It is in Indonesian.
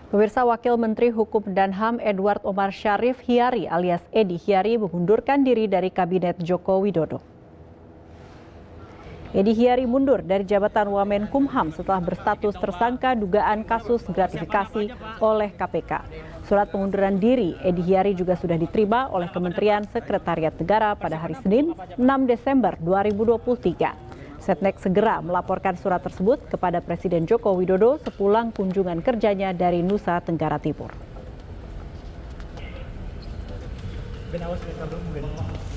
Pemirsa, Wakil Menteri Hukum dan HAM Edward Omar Syarif Hiyari alias Edi Hiyari mengundurkan diri dari Kabinet Joko Widodo. Edi Hiyari mundur dari jabatan Wamenkumham setelah berstatus tersangka dugaan kasus gratifikasi oleh KPK. Surat pengunduran diri Edi Hiyari juga sudah diterima oleh Kementerian Sekretariat Negara pada hari Senin 6 Desember 2023. Setnek segera melaporkan surat tersebut kepada Presiden Joko Widodo sepulang kunjungan kerjanya dari Nusa Tenggara Timur.